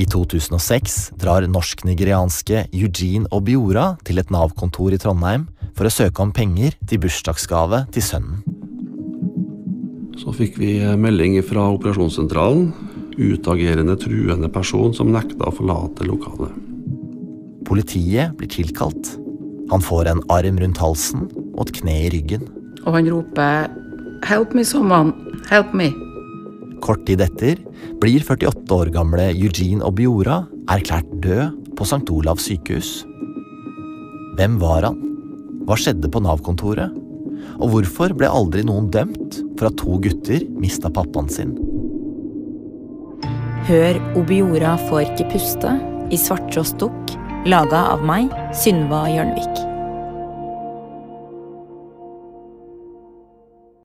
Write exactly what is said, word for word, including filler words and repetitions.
I to tusen og seks drar norsk-nigerianske Eugene Obiora til et Nav-kontor i Trondheim for å søke om penger til bursdagsgave til sønnen. Så fikk vi melding fra operasjonssentralen, utagerende truende person som nekta å forlate lokalet. Politiet blir tilkalt. Han får en arm rundt halsen og et kne i ryggen. Og han roper, help me someone, help me. Kort tid etter blir førtiåtte år gamle Eugene Obiora erklært død på Sankt Olavs sykehus. Hvem var han? Hva skjedde på Nav-kontoret? Og hvorfor ble aldri noen dømt for at to gutter mistet pappaen sin? Hør Obiora får ikke puste i Svarttrost Dukk, laget av meg, Synva Jørnvik.